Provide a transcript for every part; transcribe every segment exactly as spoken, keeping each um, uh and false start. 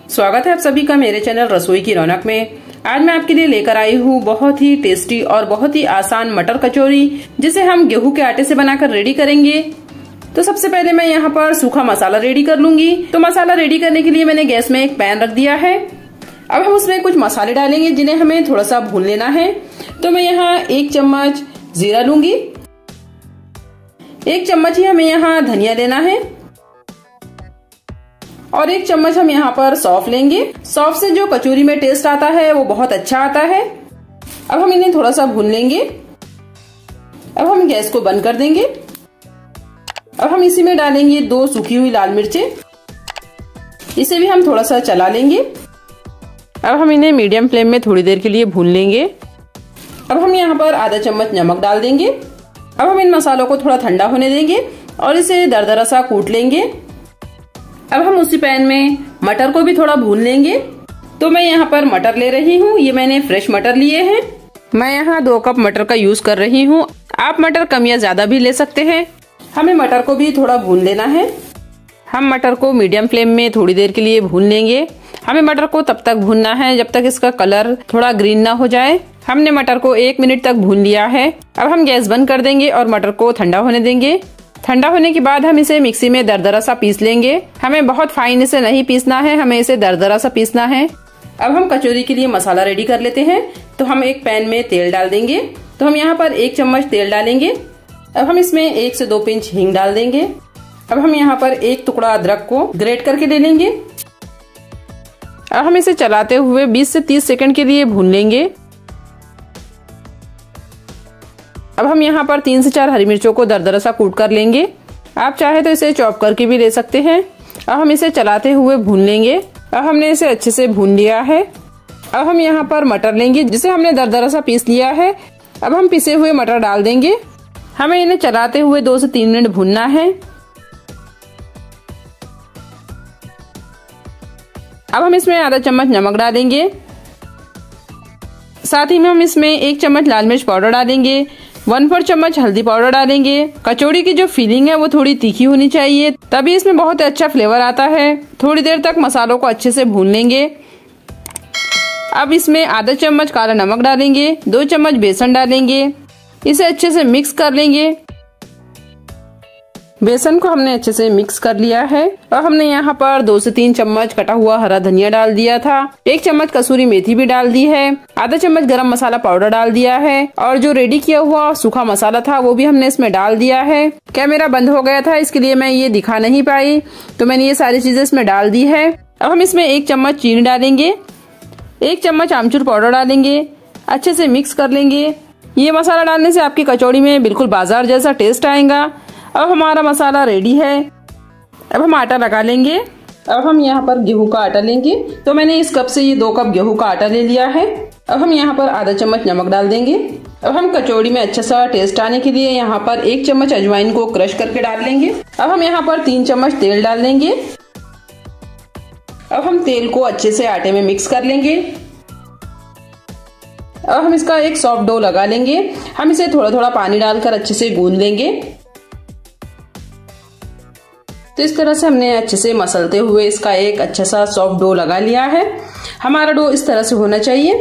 स्वागत है आप सभी का मेरे चैनल रसोई की रौनक में। आज मैं आपके लिए लेकर आई हूँ बहुत ही टेस्टी और बहुत ही आसान मटर कचौरी, जिसे हम गेहूं के आटे से बनाकर रेडी करेंगे। तो सबसे पहले मैं यहाँ पर सूखा मसाला रेडी कर लूंगी। तो मसाला रेडी करने के लिए मैंने गैस में एक पैन रख दिया है। अब हम उसमें कुछ मसाले डालेंगे जिन्हें हमें थोड़ा सा भून लेना है। तो मैं यहाँ एक चम्मच जीरा लूंगी, एक चम्मच ही हमें यहाँ धनिया लेना है और एक चम्मच हम यहाँ पर सौंफ लेंगे। सौंफ से जो कचौरी में टेस्ट आता है वो बहुत अच्छा आता है। अब हम इन्हें थोड़ा सा भून लेंगे। अब हम गैस को बंद कर देंगे। अब हम इसी में डालेंगे दो सूखी हुई लाल मिर्चें। इसे भी हम थोड़ा सा चला लेंगे। अब हम इन्हें मीडियम फ्लेम में थोड़ी देर के लिए भून लेंगे। अब हम यहाँ पर आधा चम्मच नमक डाल देंगे। अब हम इन मसालों को थोड़ा ठंडा होने देंगे और इसे दरदरा सा कूट लेंगे। अब हम उसी पैन में मटर को भी थोड़ा भून लेंगे। तो मैं यहाँ पर मटर ले रही हूँ, ये मैंने फ्रेश मटर लिए हैं। मैं यहाँ दो कप मटर का यूज कर रही हूँ। आप मटर कम या ज्यादा भी ले सकते हैं। हमें मटर को भी थोड़ा भून लेना है। हम मटर को मीडियम फ्लेम में थोड़ी देर के लिए भून लेंगे। हमें मटर को तब तक भूनना है जब तक इसका कलर थोड़ा ग्रीन ना हो जाए। हमने मटर को एक मिनट तक भून लिया है। अब हम गैस बंद कर देंगे और मटर को ठंडा होने देंगे। ठंडा होने के बाद हम इसे मिक्सी में दरदरा सा पीस लेंगे। हमें बहुत फाइन इसे नहीं पीसना है, हमें इसे दरदरा सा पीसना है। अब हम कचौरी के लिए मसाला रेडी कर लेते हैं। तो हम एक पैन में तेल डाल देंगे। तो हम यहाँ पर एक चम्मच तेल डालेंगे। अब हम इसमें एक से दो पिंच हींग डाल देंगे। अब हम यहाँ पर एक टुकड़ा अदरक को ग्रेट करके ले लेंगे। अब हम इसे चलाते हुए बीस से तीस सेकंड के लिए भून लेंगे। अब हम यहाँ पर तीन से चार हरी मिर्चों को दरदरा सा कूट कर लेंगे। आप चाहे तो इसे चॉप करके भी ले सकते हैं। अब हम इसे चलाते हुए भून लेंगे। अब हमने इसे अच्छे से भून लिया है। अब हम यहाँ पर मटर लेंगे जिसे हमने दरदरा सा पीस लिया है। अब हम पिसे हुए मटर डाल देंगे। हमें इन्हें चलाते हुए दो से तीन मिनट भूनना है। अब हम इसमें आधा चम्मच नमक डालेंगे। साथ ही में हम इसमें एक चम्मच लाल मिर्च पाउडर डालेंगे, वन फोर चम्मच हल्दी पाउडर डालेंगे। कचौड़ी की जो फीलिंग है वो थोड़ी तीखी होनी चाहिए, तभी इसमें बहुत अच्छा फ्लेवर आता है। थोड़ी देर तक मसालों को अच्छे से भून लेंगे। अब इसमें आधा चम्मच काला नमक डालेंगे, दो चम्मच बेसन डालेंगे। इसे अच्छे से मिक्स कर लेंगे। बेसन को हमने अच्छे से मिक्स कर लिया है और हमने यहाँ पर दो से तीन चम्मच कटा हुआ हरा धनिया डाल दिया था। एक चम्मच कसूरी मेथी भी डाल दी है। आधा चम्मच गरम मसाला पाउडर डाल दिया है और जो रेडी किया हुआ सूखा मसाला था वो भी हमने इसमें डाल दिया है। कैमरा बंद हो गया था, इसके लिए मैं ये दिखा नहीं पाई, तो मैंने ये सारी चीजें इसमें डाल दी है। अब हम इसमें एक चम्मच चीनी डालेंगे, एक चम्मच आमचूर पाउडर डालेंगे। अच्छे से मिक्स कर लेंगे। ये मसाला डालने से आपकी कचौड़ी में बिल्कुल बाजार जैसा टेस्ट आएगा। अब हमारा मसाला रेडी है। अब हम आटा लगा लेंगे। अब हम यहाँ पर गेहूं का आटा लेंगे। तो मैंने इस कप से ये दो कप गेहूं का आटा ले लिया है। अब हम यहाँ पर आधा चम्मच नमक डाल देंगे। अब हम कचौड़ी में अच्छा सा टेस्ट आने के लिए यहाँ पर एक चम्मच अजवाइन को क्रश करके डाल लेंगे। अब हम यहाँ पर तीन चम्मच तेल डाल देंगे। अब हम तेल को अच्छे से आटे में मिक्स कर लेंगे। अब हम इसका एक सॉफ्ट डो लगा लेंगे। हम इसे थोड़ा थोड़ा पानी डालकर अच्छे से गूंद लेंगे। तो इस तरह से हमने अच्छे से मसलते हुए इसका एक अच्छा सा सॉफ्ट डो लगा लिया है। हमारा डो इस तरह से होना चाहिए।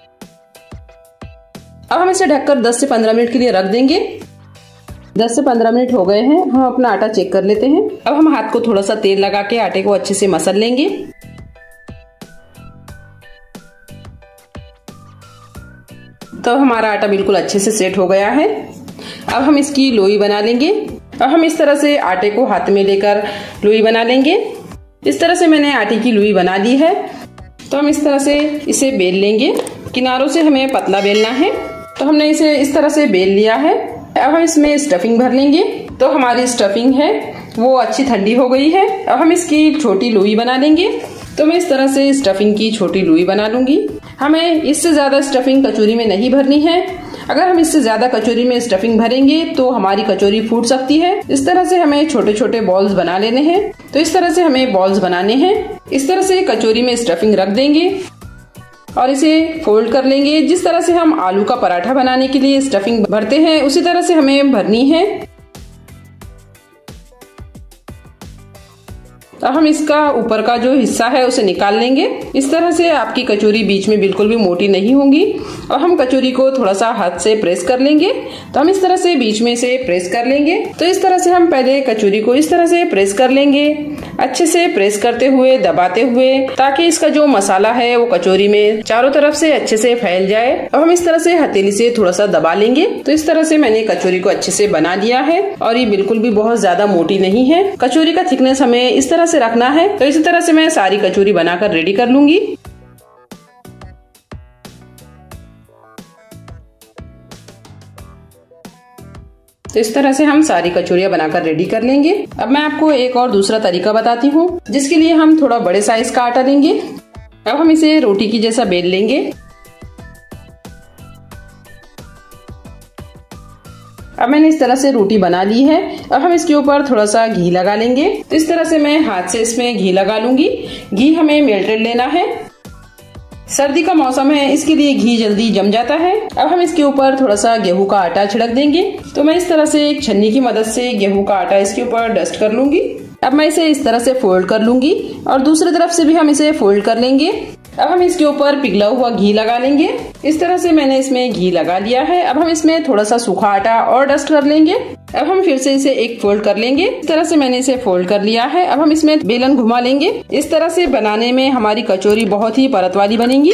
अब हम इसे ढककर दस से पंद्रह मिनट के लिए रख देंगे। दस से पंद्रह मिनट हो गए हैं। हम अपना आटा चेक कर लेते हैं। अब हम हाथ को थोड़ा सा तेल लगा के आटे को अच्छे से मसल लेंगे। तो हमारा आटा बिल्कुल अच्छे से सेट हो गया है। अब हम इसकी लोई बना लेंगे। अब हम इस तरह से आटे को हाथ में लेकर लोई बना लेंगे। इस तरह से मैंने आटे की लोई बना ली है। तो हम इस तरह से इसे बेल लेंगे। किनारों से हमें पतला बेलना है। तो हमने इसे इस तरह से बेल लिया है। अब हम इसमें स्टफिंग भर लेंगे। तो हमारी स्टफिंग है वो अच्छी ठंडी हो गई है। अब हम इसकी छोटी लोई बना लेंगे। तो मैं इस तरह से स्टफिंग की छोटी लोई बना लूंगी। हमें इससे ज्यादा स्टफिंग कचौरी में नहीं भरनी है। अगर हम इससे ज्यादा कचौरी में स्टफिंग भरेंगे तो हमारी कचौरी फूट सकती है। इस तरह से हमें छोटे छोटे बॉल्स बना लेने हैं। तो इस तरह से हमें बॉल्स बनाने हैं। इस तरह से कचौरी में स्टफिंग रख देंगे और इसे फोल्ड कर लेंगे। जिस तरह से हम आलू का पराठा बनाने के लिए स्टफिंग भरते हैं उसी तरह से हमें भरनी है। अब हम इसका ऊपर का जो हिस्सा है उसे निकाल लेंगे। इस तरह से आपकी कचौरी बीच में बिल्कुल भी मोटी नहीं होगी। और हम कचौरी को थोड़ा सा हाथ से प्रेस कर लेंगे। तो हम इस तरह से बीच में से प्रेस कर लेंगे। तो इस तरह से हम पहले कचौरी को इस तरह से प्रेस कर लेंगे, अच्छे से प्रेस करते हुए, दबाते हुए, ताकि इसका जो मसाला है वो कचौरी में चारों तरफ से अच्छे से फैल जाए। अब हम इस तरह से हथेली से थोड़ा सा दबा लेंगे। तो इस तरह से मैंने कचौरी को अच्छे से बना लिया है और ये बिल्कुल भी बहुत ज्यादा मोटी नहीं है। कचौरी का थिकनेस हमें इस तरह से रखना है। तो इसी तरह से मैं सारी कचौरी बनाकर रेडी कर लूंगी। तो इस तरह से हम सारी कचौरियां बनाकर रेडी कर लेंगे। अब मैं आपको एक और दूसरा तरीका बताती हूँ, जिसके लिए हम थोड़ा बड़े साइज का आटा लेंगे। अब हम इसे रोटी की जैसा बेल लेंगे। अब मैंने इस तरह से रोटी बना ली है। अब हम इसके ऊपर थोड़ा सा घी लगा लेंगे। तो इस तरह से मैं हाथ से इसमें घी लगा लूंगी। घी हमें मेल्टेड लेना है। सर्दी का मौसम है, इसके लिए घी जल्दी जम जाता है। अब हम इसके ऊपर थोड़ा सा गेहूं का आटा छिड़क देंगे। तो मैं इस तरह से एक छन्नी की मदद से गेहूं का आटा इसके ऊपर डस्ट कर लूंगी। अब मैं इसे इस तरह से फोल्ड कर लूंगी और दूसरी तरफ से भी हम इसे फोल्ड कर लेंगे। अब हम इसके ऊपर पिघला हुआ घी लगा लेंगे। इस तरह से मैंने इसमें घी लगा लिया है। अब हम इसमें थोड़ा सा सूखा आटा और डस्ट कर लेंगे। अब हम फिर से इसे एक फोल्ड कर लेंगे। इस तरह से मैंने इसे फोल्ड कर लिया है। अब हम इसमें बेलन घुमा लेंगे। इस तरह से बनाने में हमारी कचौरी बहुत ही परत वाली बनेगी।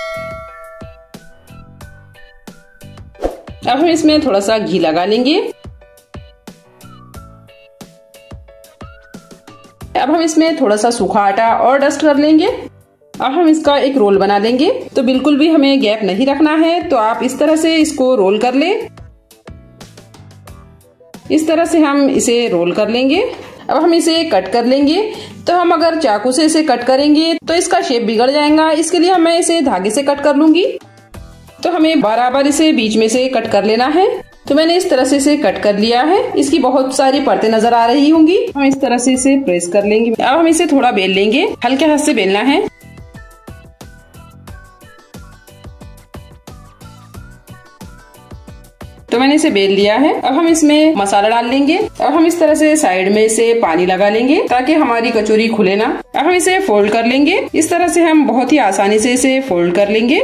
अब हम इसमें थोड़ा सा घी लगा लेंगे। अब हम इसमें थोड़ा सा सूखा आटा और डस्ट कर लेंगे। अब हम इसका एक रोल बना लेंगे। तो बिल्कुल भी हमें गैप नहीं रखना है। तो आप इस तरह से इसको रोल कर ले। इस तरह से हम इसे रोल कर लेंगे। अब हम इसे कट कर लेंगे। तो हम अगर चाकू से इसे कट करेंगे तो इसका शेप बिगड़ जाएगा। इसके लिए मैं इसे धागे से कट कर लूंगी। तो हमें बराबर इसे बीच में से कट कर लेना है। तो मैंने इस तरह से इसे कट कर लिया है। इसकी बहुत सारी परतें नजर आ रही होंगी। हम इस तरह से इसे प्रेस कर लेंगे। अब हम इसे थोड़ा बेल लेंगे। हल्के हाथ से बेलना है। तो मैंने इसे बेल लिया है। अब हम इसमें मसाला डाल लेंगे। अब हम इस तरह से साइड में से पानी लगा लेंगे ताकि हमारी कचौरी खुले ना। अब हम इसे फोल्ड कर लेंगे। इस तरह से हम बहुत ही आसानी से इसे फोल्ड कर लेंगे।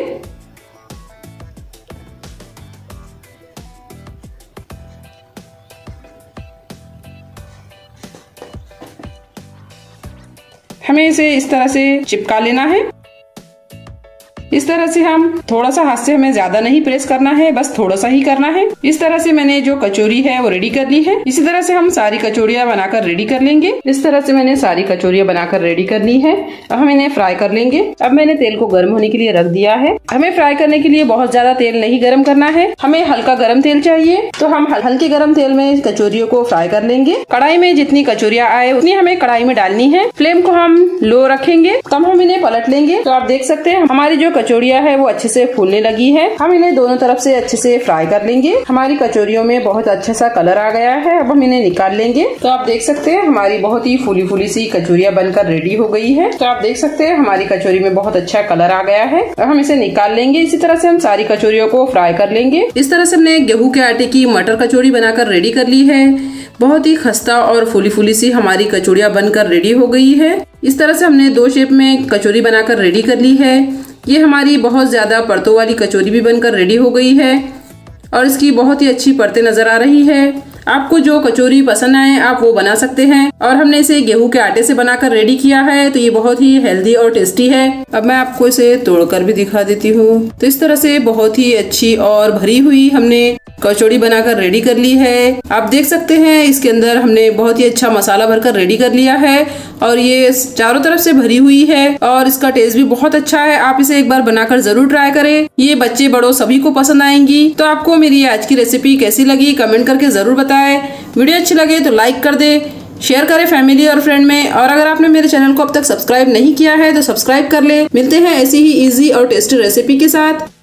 हमें इसे इस तरह से चिपका लेना है। इस तरह से हम थोड़ा सा हाथ से, हमें ज्यादा नहीं प्रेस करना है, बस थोड़ा सा ही करना है। इस तरह से मैंने जो कचौरी है वो रेडी कर ली है। इसी तरह से हम सारी कचौरियां बनाकर रेडी कर लेंगे। इस तरह से मैंने सारी कचौरियां बनाकर रेडी कर ली है। अब हम इन्हें फ्राई कर लेंगे। अब मैंने तेल को गर्म होने के लिए रख दिया है। हमें फ्राई करने के लिए बहुत ज्यादा तेल नहीं गर्म करना है, हमें हल्का गर्म तेल चाहिए। तो हम हल्के गर्म तेल में कचौरियों को फ्राई कर लेंगे। कढ़ाई में जितनी कचौरियां आए उतनी हमें कढ़ाई में डालनी है। फ्लेम को हम लो रखेंगे। तब हम इन्हें पलट लेंगे। तो आप देख सकते हैं हमारी जो कचौरियां है वो अच्छे से फूलने लगी है। हम इन्हें दोनों तरफ से अच्छे से फ्राई कर लेंगे। हमारी कचौरियों में बहुत अच्छा सा कलर आ गया है। अब हम इन्हें निकाल लेंगे। तो आप देख सकते हैं हमारी बहुत ही फूली फूली सी कचौरियां बनकर रेडी हो गई है। तो आप देख सकते हैं हमारी कचौरी में बहुत अच्छा कलर आ गया है। अब हम इसे निकाल लेंगे। इसी तरह से हम सारी कचौरियों को फ्राई कर लेंगे। इस तरह से हमने गेहूं के आटे की मटर कचौरी बनाकर रेडी कर ली है। बहुत ही खस्ता और फूली फूली सी हमारी कचौरियां बनकर रेडी हो गई है। इस तरह से हमने दो शेप में कचौरी बनाकर रेडी कर ली है। ये हमारी बहुत ज्यादा परतों वाली कचौरी भी बनकर रेडी हो गई है और इसकी बहुत ही अच्छी परतें नजर आ रही है। आपको जो कचौरी पसंद आए आप वो बना सकते हैं। और हमने इसे गेहूं के आटे से बनाकर रेडी किया है। तो ये बहुत ही हेल्दी और टेस्टी है। अब मैं आपको इसे तोड़कर भी दिखा देती हूँ। तो इस तरह से बहुत ही अच्छी और भरी हुई हमने कचौड़ी बनाकर रेडी कर ली है। आप देख सकते हैं इसके अंदर हमने बहुत ही अच्छा मसाला भरकर रेडी कर लिया है और ये चारों तरफ से भरी हुई है और इसका टेस्ट भी बहुत अच्छा है। आप इसे एक बार बनाकर जरूर ट्राई करें। ये बच्चे बड़ों सभी को पसंद आएंगी। तो आपको मेरी आज की रेसिपी कैसी लगी कमेंट करके जरूर बताएं। वीडियो अच्छी लगे तो लाइक कर दे, शेयर करें फैमिली और फ्रेंड में। और अगर आपने मेरे चैनल को अब तक सब्सक्राइब नहीं किया है तो सब्सक्राइब कर ले। मिलते हैं ऐसी ही इजी और टेस्टी रेसिपी के साथ।